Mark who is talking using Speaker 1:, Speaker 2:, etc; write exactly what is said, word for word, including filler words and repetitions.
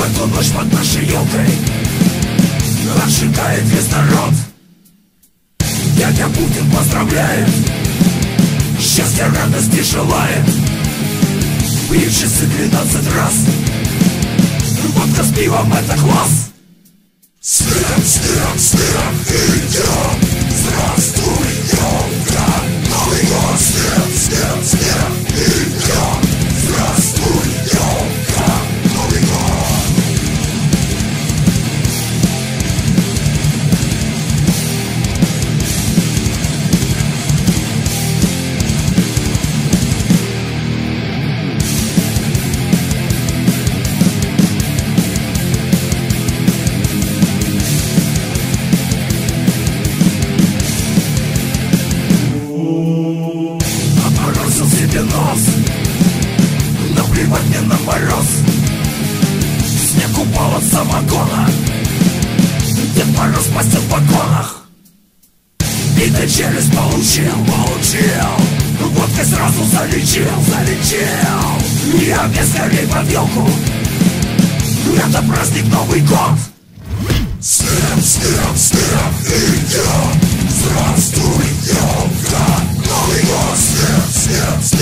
Speaker 1: эту ночь под нашей елкой отжигает весь народ. Дядя Путин поздравляет, счастья, радости желает. И часы двенадцать раз. Водка с пивом — это класс. Снег, снег, снег идет. Здравствуй, елка. Новый год. Снег, снег, снег идет. Здравствуй, елка. Новый год. Нос, наплевать мне на мороз. Снег упал от самогона, Дед Мороз постел в погонах. Битый челюсть получил, получил. Водкой сразу залечил, залечил. Я без скорей под елку. Это праздник Новый год. Снег, снег, снег идет. Здравствуй, елка. Новый год. Снег, снег, снег.